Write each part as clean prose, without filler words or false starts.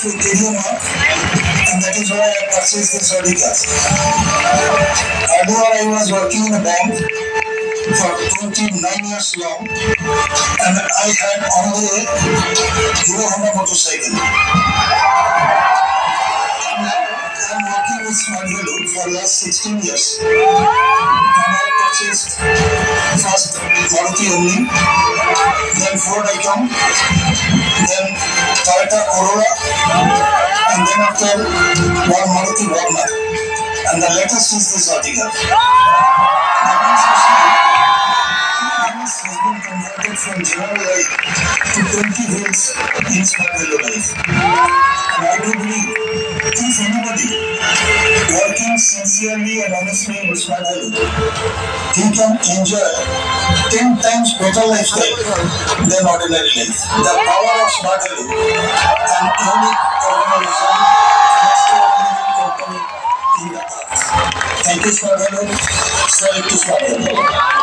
to career mark, and that is why I purchased this Adidas. Earlier I was working in a bank for 29 years long, and I had only a Hero Honda motorcycle. I'm working with Smart Value for the last 16 years. And I purchased first Maruti Omni, then Ford Icon, then Toyota Corolla, and then after one Maruti Warner. And the latest is this Ertiga. Has been converted from general life to 20 wheels in Smart Value life. And I do believe if anybody working sincerely and honestly in Smart Value, he can enjoy 10 times better lifestyle than ordinary life. The power of Smart Value and unique organization and extraordinary company in the earth. Thank you, Smart Value. Salute to Smart Value.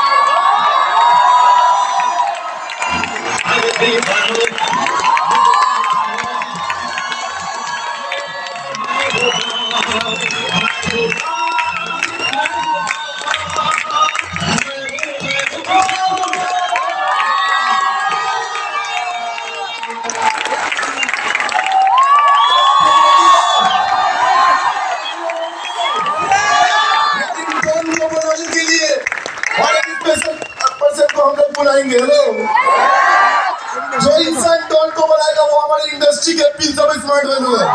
जो इंसान tone को बनाएगा वो हमारी industry के पिंस of smart value है।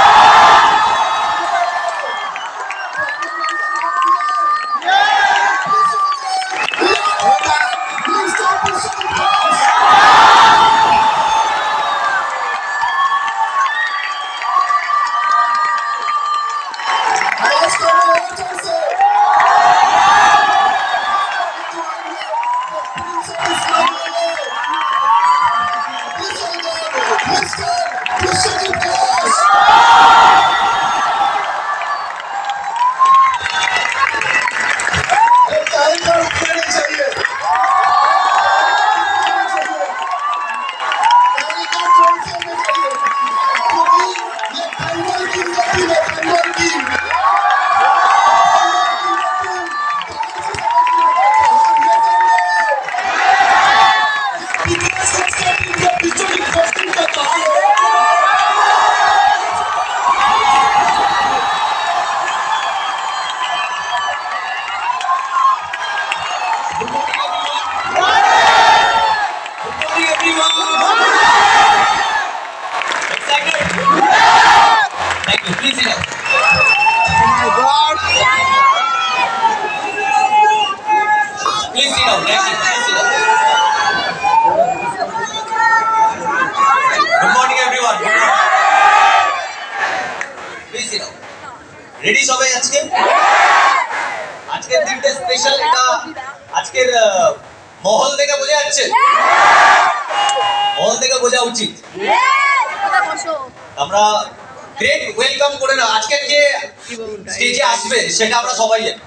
Ready সবাই আজকে আজকের দিনটা স্পেশাল এটা আজকের মহল থেকে বোঝা যাচ্ছে মহল থেকে বোঝা উচিত আমরা গ্রেট ওয়েলকাম করে না আজকের যে স্টেজে আসবে সেটা আমরা সবাই জানি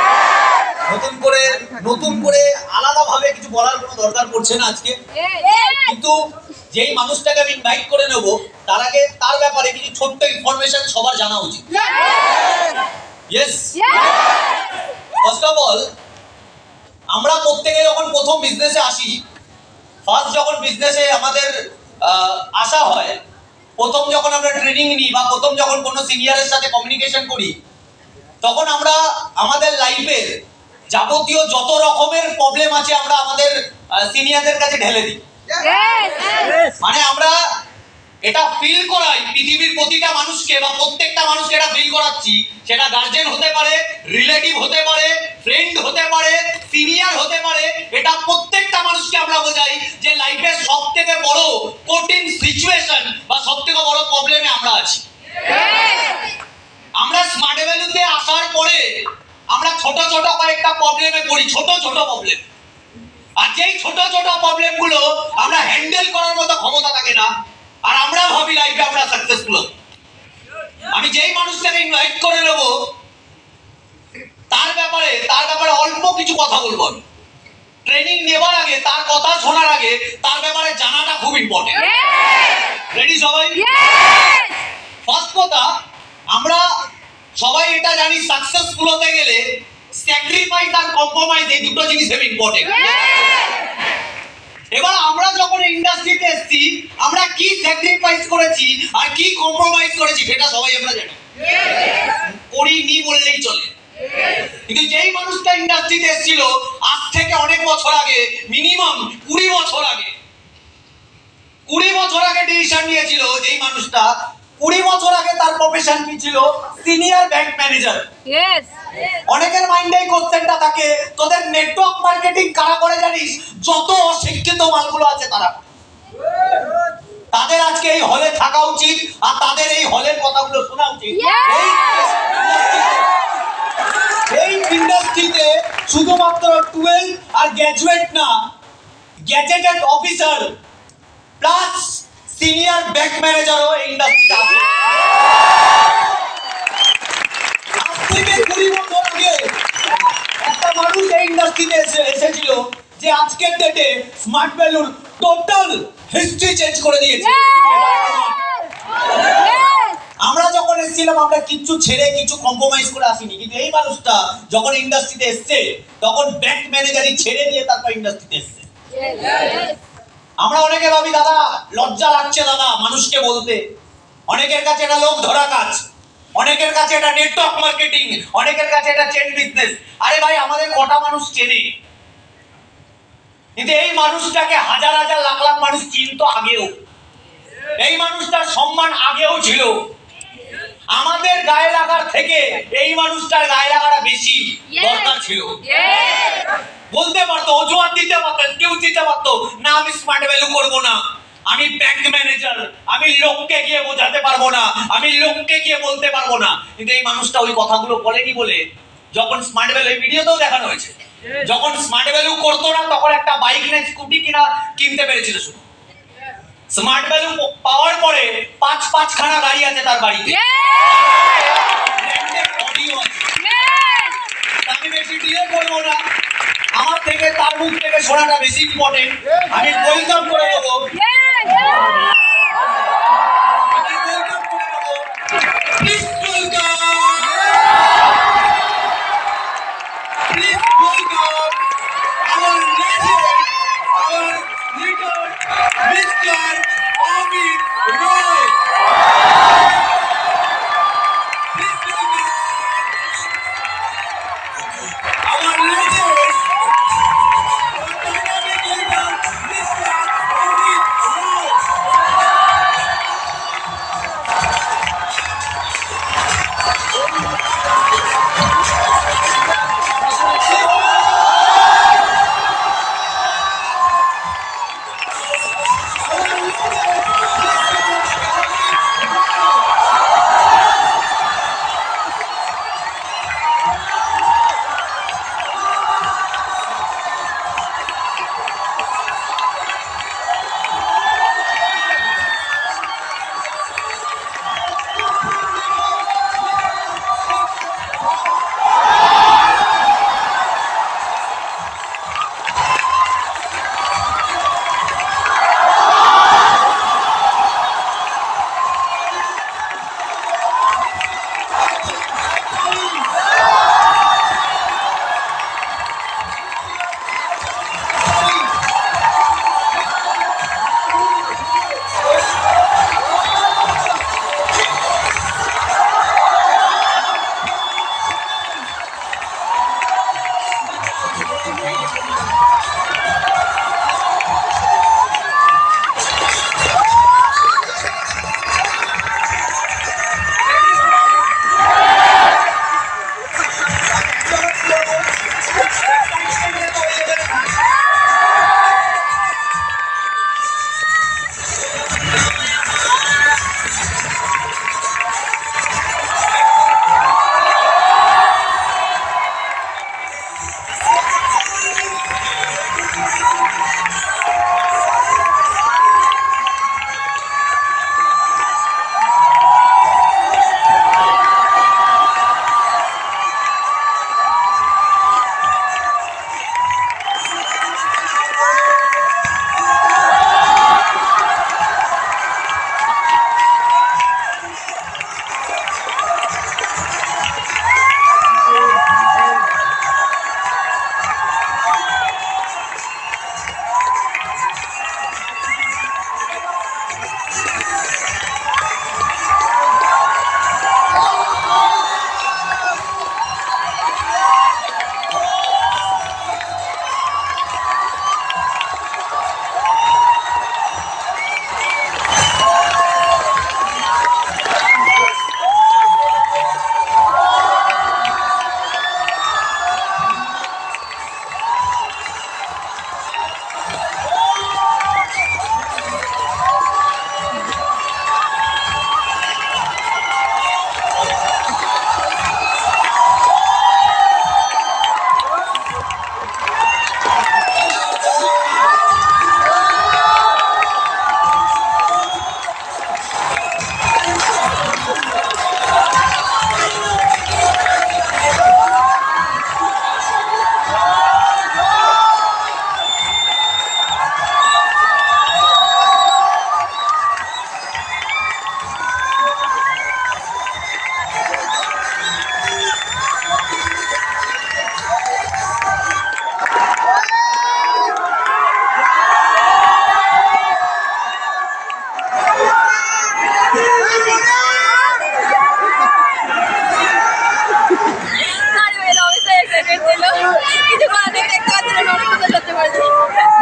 নতুন করে আলাদা ভাবে কিছু বলার কোনো দরকার পড়ছে না আজকে কিন্তু যেই মানুষটাকে আমি ইনভাইট করে নেব তার আগে তার ব্যাপারে কিছু ছোট্ট ইনফরমেশন সবার জানা উচিত ইয়েস ফার্স্ট অফ অল আমরা প্রত্যেকে যখন প্রথম বিজনেসে আসি ফার্স্ট যখন বিজনেসে আমাদের আসা হয় প্রথম যখন আমরা ট্রেনিং নিই বা প্রথম যখন কোনো সিনিয়রের সাথে কমিউনিকেশন করি তখন আমরা আমাদের লাইফের যাবতীয় যত রকমের প্রবলেম আছে আমরা আমাদের সিনিয়রদের কাছে ঢেলে দিই মানে আমরা এটা ফিল করাই পৃথিবীর প্রতিটা মানুষকে বা প্রত্যেকটা মানুষকে এটা ফিল করাচ্ছি সেটা গার্জেন হতে পারে রিলেটিভ হতে পারে ফ্রেন্ড হতে পারে সিনিয়র হতে পারে এটা প্রত্যেকটা মানুষকে আমরা বোঝাই যে লাইফের সবথেকে বড় কঠিন সিচুয়েশন বা সবথেকে বড় প্রবলেমে আমরা আছি আমরা স্মার্ট ভ্যালুতে আসার পরে আমরা ছোট ছোট কয়েকটা প্রবলেমে পড়ি ছোট ছোট প্রবলেম আর যেই ছোট ছোট প্রবলেম গুলো আমরা হ্যান্ডেল করার মতো ক্ষমতা থাকে না আর আমরা ভাবি লাইফে আমরা সাকসেসফুল আমি যেই মানুষটাকে ইনভাইট করে নেব তার ব্যাপারে অল্প কিছু কথা বলবো আমি ট্রেনিং নেবার আগে তার কথা শোনার আগে তার ব্যাপারে জানাটা খুব ইম্পর্টেন্ট রেডি সবাই ফার্স্ট কথা, আমরা সবাই এটা জানি সাকসেসফুল হতে গেলে স্যাক্রিফাইস আর কম্প্রোমাইজ এই দুটো জিনিস খুব ইম্পর্টেন্ট। এবার আমরা যখন ইন্ডাস্ট্রিতে এসেছি আমরা কি স্যাক্রিফাইস করেছি আর কি কম্প্রোমাইজ করেছি সেটা সবাই আমরা জানি, করিনি বললেই চলে। কিন্তু যেই মানুষটা ইন্ডাস্ট্রিতে এসেছিল আজ থেকে অনেক বছর আগে, মিনিমাম 20 বছর আগে, 20 বছর আগে ডিসিশন নিয়েছিল যেই মানুষটা, 20 বছর আগে তার প্রফেশন কি ছিল? Senior bank manager. অনেকের মাইন্ডে এই কোশ্চেনটা থাকে, তোদের নেটওয়ার্ক মার্কেটিং কারা করে জানিস? যত অশিক্ষিত মালগুলো আছে তারা। তাদের আজকে এই হলে থাকা উচিত আর তাদের এই হলের কথাগুলো শোনা উচিত। এই ইন্ডাস্ট্রিতে শুধুমাত্র 12 আর গ্র্যাজুয়েট না, gazetted officer plus senior bank ম্যানেজারও এই ইন্ডাস্ট্রিতে আছে। আজ থেকে 20 বছর আগে একটা মানুষ এই ইন্ডাস্ট্রিতে এসেছিল যে আজকের ডেটে স্মার্ট ভ্যালুর টোটাল হিস্ট্রি চেঞ্জ করে দিয়েছে। আমরা যখন এসেছিলাম আমরা কিচ্ছু ছেড়ে কিছু কম্প্রোমাইজ করে আসিনি, কিন্তু এই মানুষটা যখন ইন্ডাস্ট্রিতে এসছে তখন ব্যাংক ম্যানেজারই ছেড়ে দিয়ে তারপর ইন্ডাস্ট্রিতে এসছে। আমরা অনেকে ভাবি দাদা লজ্জা লাগছে দাদা মানুষকে বলতে, অনেকের কাছে এটা লোক ধরা কাজ, অনেকের কাছে এটা নেটওয়ার্ক মার্কেটিং, অনেকের কাছে এটা চেন বিজনেস। আরে ভাই আমাদের কটা মানুষ চেনে, কিন্তু এই মানুষটাকে হাজার হাজার লাখ লাখ মানুষ চিনতো আগেও, এই মানুষটার সম্মান আগেও ছিল। আমাদের গায়ে লাগার থেকে এই মানুষটার গায়ে লাগাটা বেশি দরকার ছিল। বলতে পারতো, অজুহাত দিতে পারতো, কেউ দিতে পারতো না আমি স্মার্ট ভ্যালু করবো না, আমি ব্যাংক ম্যানেজার, আমি লোককে গিয়ে বোঝাতে পারবো না, আমি লোককে গিয়ে বলতে পারবো না। কিন্তু এই মানুষটা ওই কথাগুলো বলেনি বলে যখন স্মার্ট ভ্যালু, এই ভিডিওতেও দেখানো হয়েছে, যখন স্মার্ট ভ্যালু করতো না তখন একটা বাইক না স্কুটি কিনতে পেরেছিল। শুধু স্মার্ট ভ্যালু পাওয়ার পরে 5 খানা গাড়ি আছে তার বাড়িতে। আমি বেশি ডিলে করবো না, আমার থেকে তার মুখ থেকে শোনাটা বেশি ইম্পর্টেন্ট। আমি ওয়েলকাম করে দেবো,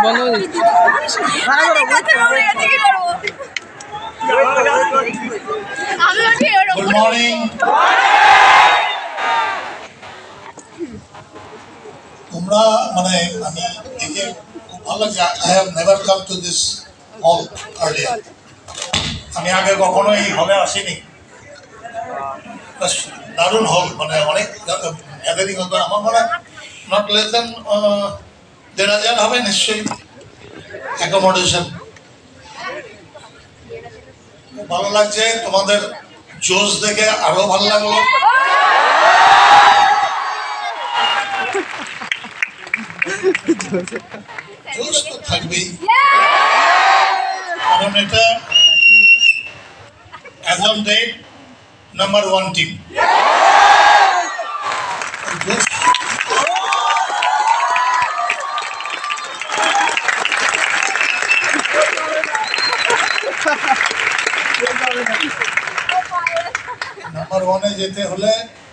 গুড মর্নিং। তোমরা মানে আমি দেখে খুব ভালো লাগছে। I have never come to this hall earlier. আমি আগে কখনো এই হলে আসিনি। দারুণ হল, মানে অনেক গ্যাদারিং হতো। আমার মনে হয় নট লেস দেন 1,500 হবে নিশ্চয়ই অ্যাকোমোডেশন। ভালো লাগছে, তোমাদের জোশ দেখে আরো ভালো লাগলো। জোশ তো থাকবেই, কারণ এটা as on date number 1 team. Number 1-এ যেতে হলে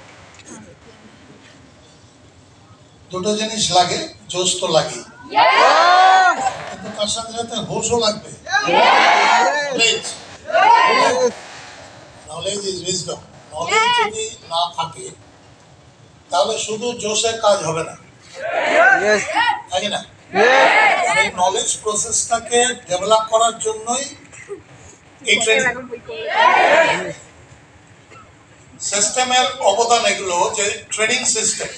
দুটো জিনিস লাগে, জোশ তো লাগে, কিন্তু তার সাথে সাথে হোশও লাগবে। Knowledge is wisdom. নলেজ যদি না থাকে তাহলে শুধু জোশে কাজ হবে না, তাই না? এই নলেজ প্রসেসটাকে ডেভেলপ করার জন্যই এই ট্রেনিং সিস্টেমের অবদান। এগুলো যে ট্রেনিং সিস্টেম,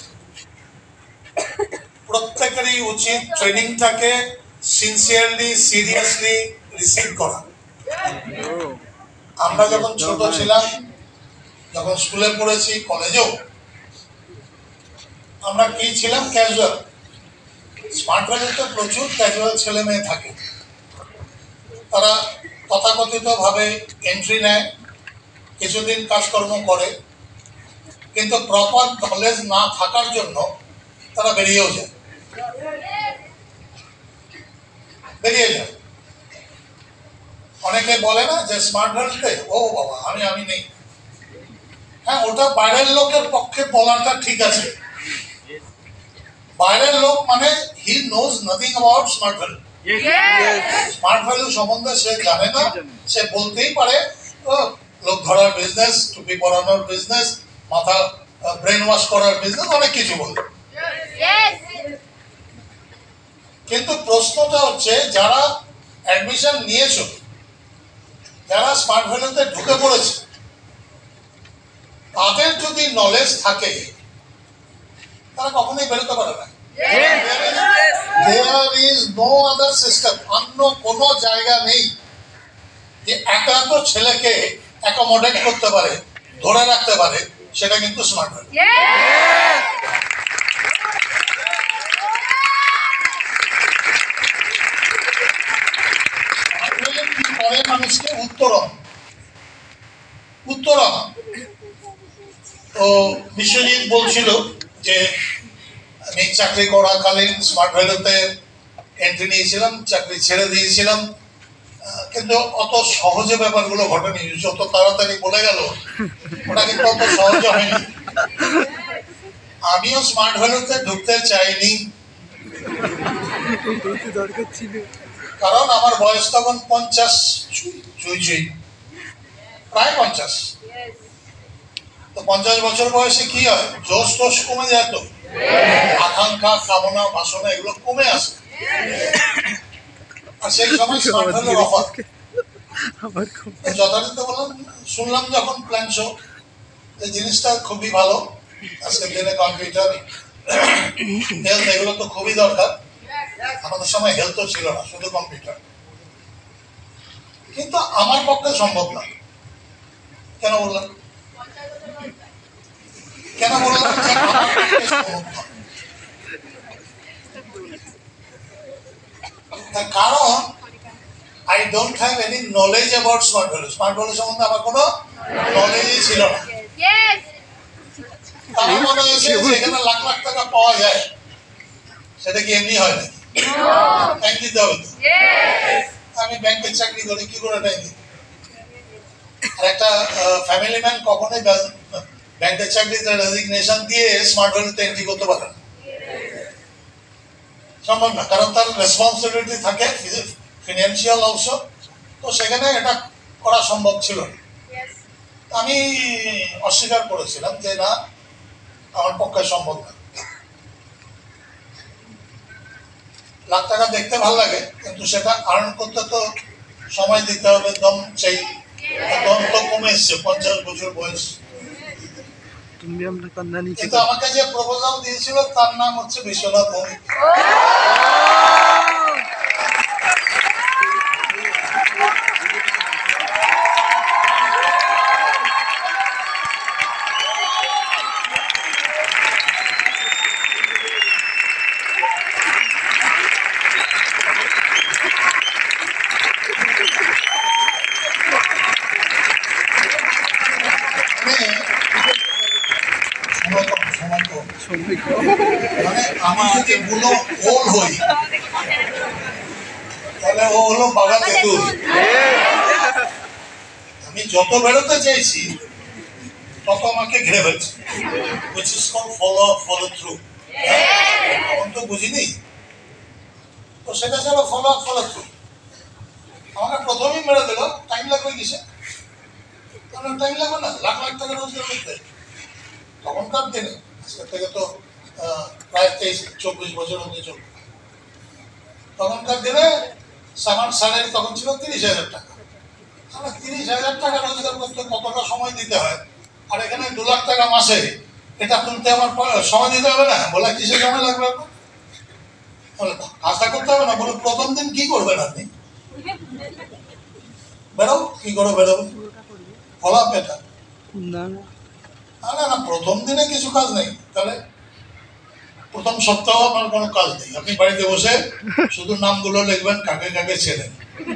প্রত্যেকেরই উচিত ট্রেনিংটাকে সিনসিয়ারলি সিরিয়াসলি রিসিভ করা। আমরা যখন ছোট ছিলাম, যখন স্কুলে পড়েছি, কলেজেও আমরা কি ছিলাম? ক্যাজুয়াল। স্মার্ট ভ্যালিতে প্রচুর ক্যাজুয়াল ছেলে মেয়ে থাকে। তারা তথাকথিত ভাবে এন্ট্রি নেয়, কিছুদিন কাজকর্ম করে, কিন্তু প্রপার নলেজ না থাকার জন্য তারা বেরিয়ে যায়। অনেকে বলে না যে স্মার্ট ভ্যালিতে ও বাবা আমি নেই। হ্যাঁ, ওটা বাইরের লোকের পক্ষে বলাটা ঠিক আছে। বাইরের লোক মানে he knows nothing about smart value. Smart value সম্বন্ধে সে জানে না। সে বলতেই পারে লোক ধরার বিজনেস, টুপি পরানোর বিজনেস, মাথা ব্রেন ওয়াশ করার বিজনেস, অনেক কিছু বলে। কিন্তু প্রশ্নটা হচ্ছে, যারা অ্যাডমিশন নিয়েছো, যারা স্মার্ট ভ্যালুতে ঢুকে পড়েছে, তাদের যদি নলেজ থাকে তারা কখনোই বেরোতে পারে না। There is no other system, অন্য কোনো জায়গা নেই যে একা তো ছেলেকে অ্যাকোমোডেট করতে পারে, ধরে রাখতে পারে। সেটা কিন্তু স্মার্ট ভ্যালু। পরে মানুষকে উত্তরণ তো বিশ্বজিৎ বলছিল যে আমি চাকরি করাকালীন স্মার্ট ভ্যালুতে এন্ট্রি নিয়েছিলাম, চাকরি ছেড়ে দিয়েছিলাম, কিন্তু অত সহজে ব্যাপারগুলো ঘটেনি। যত তাড়াতাড়ি বলে গেল, ওটা কিন্তু অত সহজে হয়নি। আমিও স্মার্ট ভ্যালুতে ঢুকতে চাইনি, কারণ আমার বয়স তখন 50 ছুঁই, প্রায় 50। তো 50 বছর বয়সে কি হয়? জোশ টোশ কমে যায়, তো আকাঙ্ক্ষা, কামনা, বাসনা এগুলো কমে আসে। আর সেই সময় স্মার্ট ভ্যালুর অফার যথারীতি বললাম। শুনলাম যখন প্ল্যান শো, এই জিনিসটা খুবই ভালো। আজকের দিনে কম্পিউটার, হেলথ এগুলো তো খুবই দরকার। আমাদের সময় হেলথও ছিল না, শুধু কম্পিউটার। কিন্তু আমার পক্ষে সম্ভব না। কেন বললাম কারণ I don't have any knowledge about smart value. Smart value সম্বন্ধে আমার কোনো নলেজই ছিল না। আমার মনে হয়েছে এখানে লাখ লাখ টাকা পাওয়া যায়, সেটা কি এমনি হয় নাকি? টাইম দিতে হবে তো। আমি ব্যাংকের চাকরি করি, কি করে টাইম দিই? আর একটা ফ্যামিলি ম্যান কখনোই ব্যাংকের চাকরিতে রেজিগনেশন দিয়ে স্মার্ট ভ্যালুতে এন্ট্রি করতে পারে না। সম্ভব না, কারণ তার রেসপন্সিবিলিটি থাকে ফিনান্সিয়াল অংশ, তো সেখানে এটা করা সম্ভব ছিল না। আমি অস্বীকার করেছিলাম যে না, আমার পক্ষে সম্ভব না। লাখ টাকা দেখতে ভালো লাগে, কিন্তু সেটা আর্ন করতে তো সময় দিতে হবে, দম চাই। দম তো কমে এসছে, 50 বছর বয়স। কিন্তু আমাকে যে প্রপোজাল দিয়েছিল তার নাম হচ্ছে বিশ্বনাথ ভৌমিক। মানে আমি যদি বুনো ওল হই, তাহলে ও হলো বাঘা তেঁতুল। আমি যত বেরোতে চাইছি তত আমাকে ঘিরে ফেলছে, which is called follow through। তখন তো বুঝিনি, তো সেটা ছিল follow through। আমাকে প্রথমেই মেরে দিল, টাইম লাগবে কিসে? টাইম লাগবে না, লাখ লাখ টাকা রোজগার করতে তখনকার দিনে। আজকের থেকে তো প্রায় 23-24 বছর হতে চলবে। তখনকার দিনে আমার স্যালারি তখন ছিল 30,000 টাকা। 30,000 টাকা রোজগার করতে কতটা সময় দিতে হয়, আর এখানে 2 লাখ টাকা মাসে, এটা তুলতে আমার সময় দিতে হবে না? বলে কিসে সময় লাগবে? কাজটা করতে হবে না? বলে প্রথম দিন কি করবেন আপনি? বেরো, কি করে বেরোবে? ফলা পেটা না, প্রথম দিনে কিছু কাজ নেই, তাহলে প্রথম সপ্তাহ আমার কোনো কাজ নেই। আপনি বাড়িতে বসে শুধু নামগুলো লিখবেন, কাকে কাকে ছেড়েন।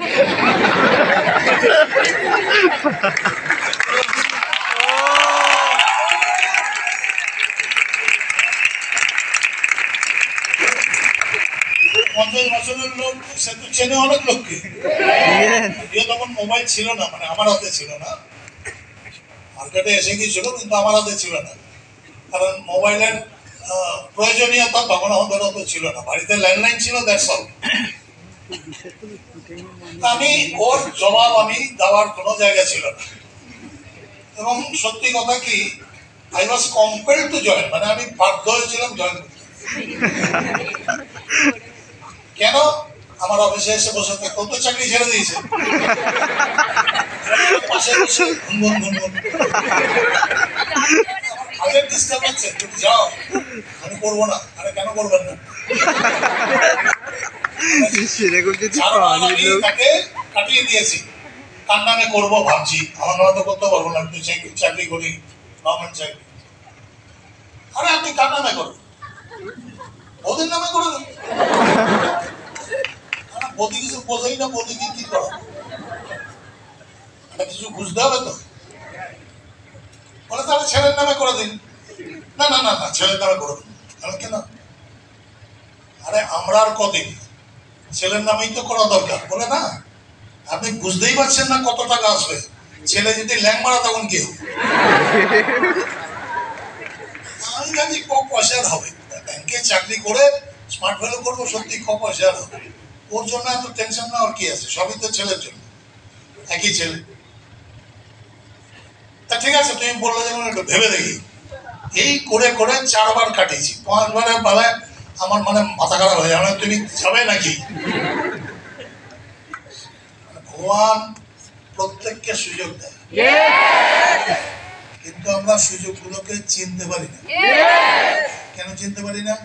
50 বছরের লোক সে তো চেনে অনেক লোককে। তখন মোবাইল ছিল না, মানে আমার হাতে ছিল না, মার্কেটে এসে গিয়েছিল কিন্তু আমার হাতে ছিল না, কারণ মোবাইলের প্রয়োজনীয়তা তখন আমাদের অত ছিল না। বাড়িতে ল্যান্ডলাইন ছিল, দ্যাটস অল। আমি ওর জবাব আমি দেওয়ার কোনো জায়গা ছিল না, এবং সত্যি কথা কি, I was compelled to join, মানে আমি বাধ্য হয়েছিলাম জয়েন করতে। কেন? আমার অফিসে এসে বসে থাকতো, তো চাকরি ছেড়ে দিয়েছে, পাশে বসে ঘুনঘুন কাজের ডিস্টার্ব হচ্ছে, তুমি যাও, আমি করবো না। আরে কেন করবেন না? তাকে কাটিয়ে দিয়েছি, কার নামে করবো ভাবছি, আমার নামে তো করতে পারবো না, আমি চাকরি করি, গভর্নমেন্ট চাকরি। আরে আপনি কার নামে করবেন? ওদের নামে করে দেন। বদি কিছু বোঝাই না, বদিকে কি করো, কিছু বুঝতে হবে তো। বলে তাহলে ছেলের নামে করে দিন। না না না না, ছেলের নামে করে দিন। কেন? আরে আমরা আর কদিন, ছেলের নামেই তো করা দরকার। বলে না, আপনি বুঝতেই পারছেন না কত টাকা আসবে। ছেলে যদি ল্যাং মারা তখন কি হবে? আমি জানি ক পয়সার হবে, ব্যাংকে চাকরি করে স্মার্ট ভ্যালু করবো, সত্যি ক পয়সার হবে। ওর জন্য এত টেনশন না, ওর কি আছে, সবই তো ছেলের জন্য, একই ছেলে। তা ঠিক আছে, তুমি বললে যেমন একটু ভেবে দেখি। এই করে করে 4 বার কাটিয়েছি, 5 বারের বেলায় আমার মানে মাথা খারাপ হয়ে যাবে, তুমি যাবে নাকি? ভগবান প্রত্যেককে সুযোগ দেয়, কিন্তু আমরা সুযোগগুলোকে চিনতে পারি না। কেন চিনতে পারি না?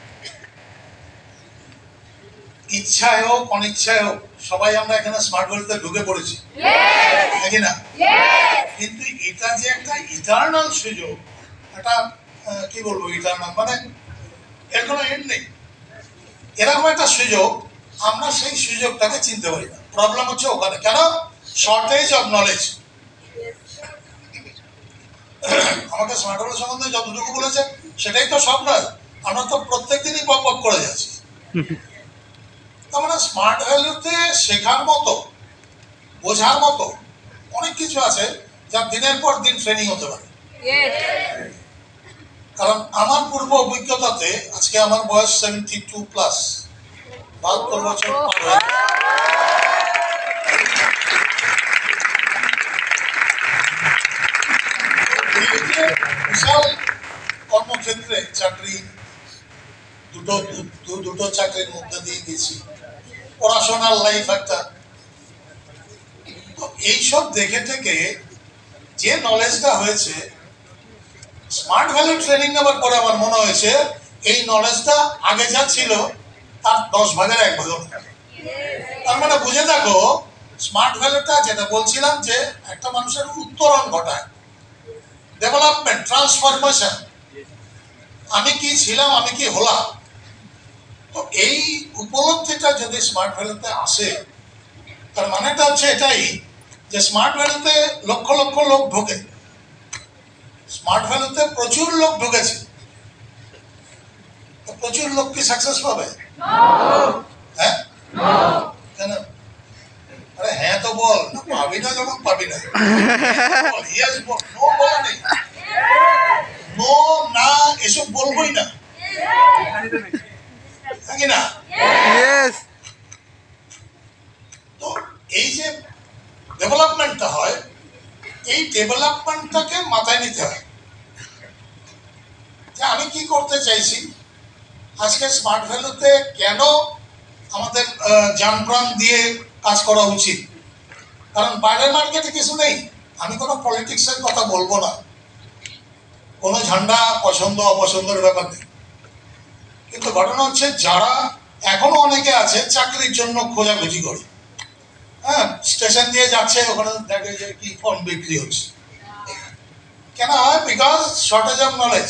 ইচ্ছায় হোক অনিচ্ছায় হোক, সবাই আমরা এখানে স্মার্ট ভ্যালুতে ঢুকে পড়েছি, নাকি না? কিন্তু এটা যে একটা ইটার্নাল সুযোগ, এটা কি বলবো, ইটার্নাল মানে এর কোনো এন্ড নেই। এরকম একটা সুযোগ, আমরা সেই সুযোগটাকে চিনতে পারি না। প্রবলেম হচ্ছে ওখানে। কেন? Shortage of knowledge. আমাকে স্মার্ট ভ্যালু সম্বন্ধে যতটুকু বলেছে সেটাই তো সব নয়, আমরা তো প্রত্যেক দিনই পপ আপ করে যাচ্ছি। তার মানে স্মার্ট ভ্যালুতে শেখার মতো, বোঝার মতো অনেক কিছু আছে, যা দিনের পর দিন ট্রেনিং হতে পারে। কারণ আমার পূর্ব অভিজ্ঞতাতে, আজকে আমার বয়স 72+, 72 বছর পার হয়ে গেছে। বিশাল কর্মক্ষেত্রে চাকরি, দুটো চাকরির মধ্যে দিয়ে গেছি, পড়াশোনার লাইফ একটা। তো এইসব দেখে থেকে যে নলেজটা হয়েছে, স্মার্ট ভ্যালু ট্রেনিং নেওয়ার পরে আমার মনে হয়েছে এই নলেজটা আগে যা ছিল তার 10 ভাগের 1 ভাগও না। তার মানে বুঝে দেখো, স্মার্ট ভ্যালুটা যেটা বলছিলাম যে একটা মানুষের উত্তরণ ঘটায়, ডেভেলপমেন্ট, ট্রান্সফরমেশন। আমি কি ছিলাম, আমি কি হলাম। তো এই উপলব্ধিটা যদি স্মার্ট ভ্যালুতে আসে, তার মানেটা হচ্ছে এটাই যে স্মার্ট ভ্যালুতে লক্ষ লক্ষ লোক ঢোকে, স্মার্ট ভ্যালুতে প্রচুর লোক ঢুকেছে, তো প্রচুর লোক কি সাকসেস পাবে? হ্যাঁ, কেন? আরে হ্যাঁ তো বল, না পাবি না, যখন পাবি না বলা নেই, নো না এসব বলবোই না, নাকি না? তো এই যে ডেভেলপমেন্টটা হয়, এই ডেভেলপমেন্টটাকে মাথায় নিতে হয় যে আমি কি করতে চাইছি। আজকে স্মার্ট ভ্যালুতে কেন আমাদের জান প্রাণ দিয়ে কাজ করা উচিত, কারণ বাইরের মার্কেটে কিছু নেই। আমি কোনো পলিটিক্সের কথা বলবো না, কোনো ঝান্ডা পছন্দ অপছন্দের ব্যাপার নেই, কিন্তু ঘটনা হচ্ছে যারা এখনো অনেকে আছে চাকরির জন্য খোঁজাখুঁজি করে, হ্যাঁ, স্টেশন দিয়ে যাচ্ছে, ওখানে দেখে যে কি ফর্ম বিক্রি হচ্ছে, কেন হয়? Because shortage of knowledge.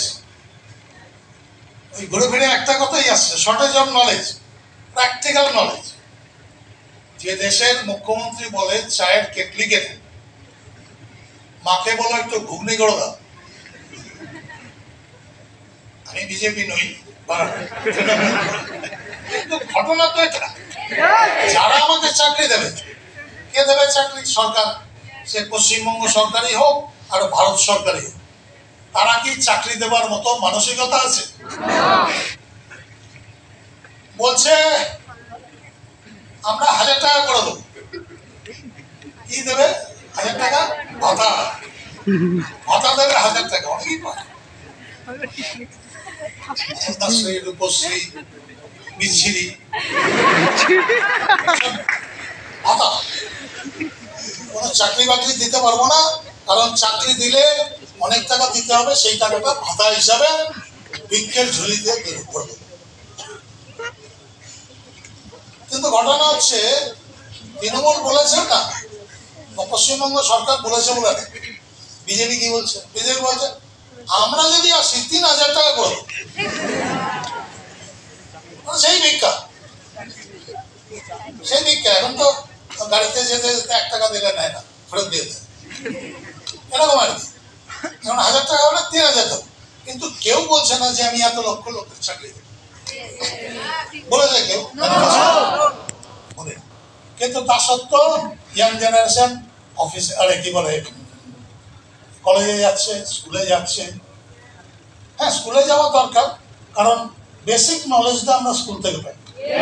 ওই ঘুরে ফিরে একটা কথাই আসছে, shortage of knowledge, practical knowledge. যে দেশের মুখ্যমন্ত্রী বলে চায়ের কেটলি কেটে, মাকে বলো একটু ঘুগনি করে দাও। আমি বিজেপি নই, কিন্তু ঘটনা তো এটা, যারা আমাদের চাকরি দেবে, কে দেবে চাকরি? সরকার, সে পশ্চিমবঙ্গ সরকারই হোক আর ভারত সরকারই হোক। তারা কি চাকরি দেবার মতো মানসিকতা আছে? বলছে আমরা 1000 টাকা করে দেবো। কি দেবে? 1000 টাকা ভাতা, ভাতা দেবে 1000 টাকা। অনেকেই পায়, রূপশ্রী, বিচ্ছিরি ভাতা। কোনো চাকরি বাকরি দিতে পারবো না, কারণ চাকরি দিলে অনেক টাকা দিতে হবে, সেই টাকাটা ভাতা হিসাবে ভিক্ষের ঝুলি দিয়ে করবে। কিন্তু ঘটনা হচ্ছে তৃণমূল বলেছে না, পশ্চিমবঙ্গ সরকার বলেছে বলে না, বিজেপি কি বলছে? বিজেপি বলছে আমরা যদি আসি 3000 টাকা করে, সেই ভিক্ষা, সেই ভিক্ষা। এখন তো গাড়িতে যেতে যেতে 1 টাকা দিলে নেয় না, ফেরত দিয়ে দেয়, এরকম আর কি। এখন 1000 টাকা হলে 3000 টাকা, কিন্তু কেউ বলছে না যে আমি এত লক্ষ লোকের চাকরি দেব, বলেছে কেউ? কিন্তু তা সত্ত্বেও ইয়াং জেনারেশন অফিসে, আরে কি বলে, কলেজে যাচ্ছে, স্কুলে যাচ্ছে। হ্যাঁ, স্কুলে যাওয়া দরকার, কারণ বেসিক নলেজটা আমরা স্কুল থেকে পাই।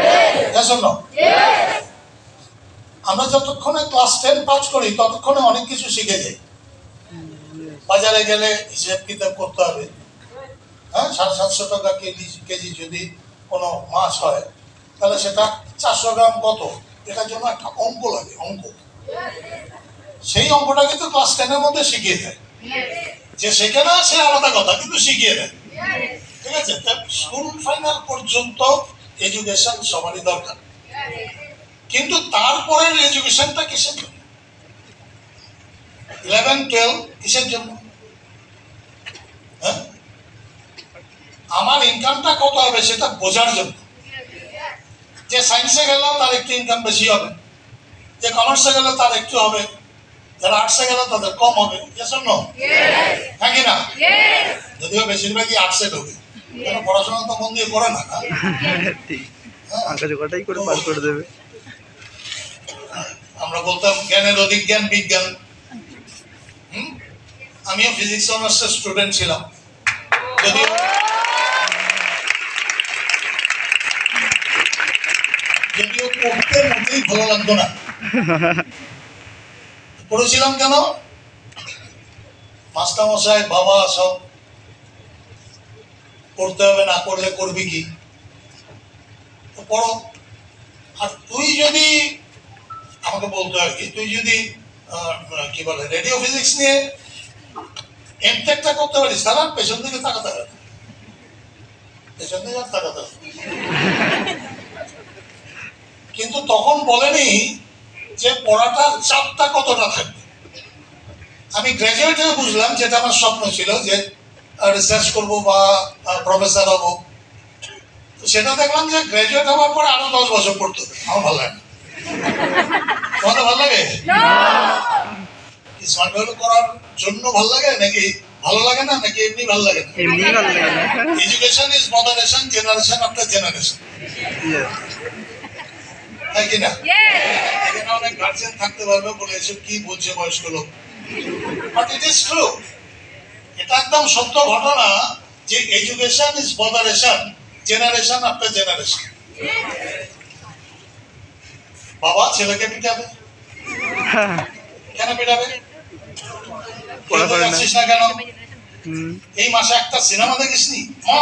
আমরা যতক্ষণে ক্লাস 10 পাস করি ততক্ষণে অনেক কিছু শিখে যাই। বাজারে গেলে হিসেব কিতাব করতে হবে, হ্যাঁ, 750 টাকা কেজি যদি কোনো মাছ হয়, তাহলে সেটা 400 গ্রাম কত, এটার জন্য একটা অঙ্ক লাগে, অঙ্ক। সেই অঙ্কটা কিন্তু ক্লাস 10-এর মধ্যে শিখিয়ে দেয়। যে শেখে না সে আলাদা কথা, কিন্তু শিখিয়ে দেয়, ঠিক আছে? স্কুল ফাইনাল পর্যন্ত এডুকেশন সবারই দরকার, কিন্তু তারপরের এডুকেশনটা কিসের জন্য? 11-12 কিসের জন্য? হ্যাঁ, আমার ইনকামটা কত হবে সেটা বোঝার জন্য। যে সায়েন্সে গেল তার একটু ইনকাম বেশি হবে, যে কমার্সে গেলে তার একটু হবে, যারা আর্টসে গেলে তাদের কম হবে। হ্যাঁ কি না? যদিও বেশিরভাগই আর্টসে ঢোকে, পড়াশোনা তো মন দিয়ে করে না। আমরা বলতাম জ্ঞানের অধিজ্ঞান বিজ্ঞান। আমিও ফিজিক্স অনার্সের স্টুডেন্ট ছিলাম, যদিও পড়তে মোটেই ভালো লাগতো না। পড়েছিলাম কেন? মাস্টারমশাই বাবা সব পড়তে হবে, না করলে করবি কি, তো পড়ো। আর তুই যদি আমাকে বলতো আর কি, তুই যদি কি বলে রেডিও ফিজিক্স নিয়ে এমটেকটা করতে পারিস, তাহলে পেছন দিকে তাকাতে হবে, পেছন দিকে আর তাকাতে হবে। কিন্তু তখন বলেনি যে পড়াটার চাপটা কতটা থাকবে। আমি গ্রাজুয়েট হয়ে বুঝলাম, যেটা আমার স্বপ্ন ছিল যে রিসার্চ করবো বা প্রফেসর হবো, তো সেটা দেখলাম যে গ্রাজুয়েট হওয়ার পরে আরো 10 বছর পড়তে হবে। আমার ভালো লাগে না। তোমাদের ভালো লাগে? স্মার্ট ভ্যালু করার জন্য ভালো লাগে নাকি ভালো লাগে না, নাকি এমনি ভালো লাগে না? Education is moderation, generation after generation, তাই কিনা? এখানে অনেক গার্জিয়ান থাকতে পারবে বলে এসব কি বলছে বয়স্ক লোক, বাট ইট ইজ ট্রু। এটা একদম সত্য ঘটনা যে education is moderation, generation after generation. বাবা ছেলেকে পিটাবে কেন? পিটাবে যাচ্ছিস না কেন? এই মাসে একটা সিনেমা দেখিসনি?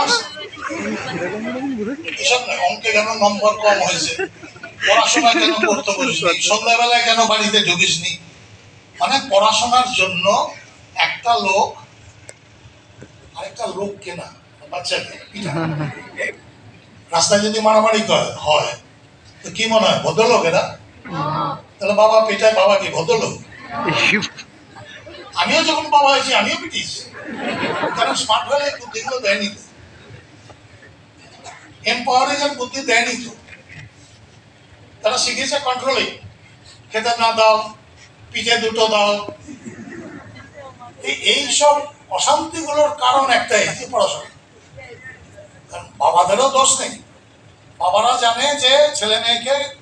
এসব নয়। অঙ্কে কেন নম্বর কম হয়েছে, পড়াশোনা কেন করতে বলিসনি, সন্ধ্যাবেলায় কেন বাড়িতে ঢুকিসনি। মানে পড়াশোনার জন্য একটা লোক আরেকটা লোককে না, বাচ্চাকে রাস্তায় যদি মারামারি হয় তো কি মনে হয় ভদ্রলোক এরা? তাহলে বাবা পিটায়, বাবা কি ভদ্রলোক? আমিও যখন বাবা হয়েছি আমিও পিটিয়েছি, কারণ স্মার্ট ভ্যালু বুদ্ধিগুলো দেয়নি তো, এম্পাওয়ারিং বুদ্ধি দেয়নি তো। তারা শিখেছে কন্ট্রোলিং, খেতে না দাও, পিঠে দুটো দাও। এইসব অশান্তিগুলোর কারণ একটাই, যে পড়াশোনা। কারণ বাবাদেরও দোষ নেই, বাবারা জানে যে ছেলে মেয়েকে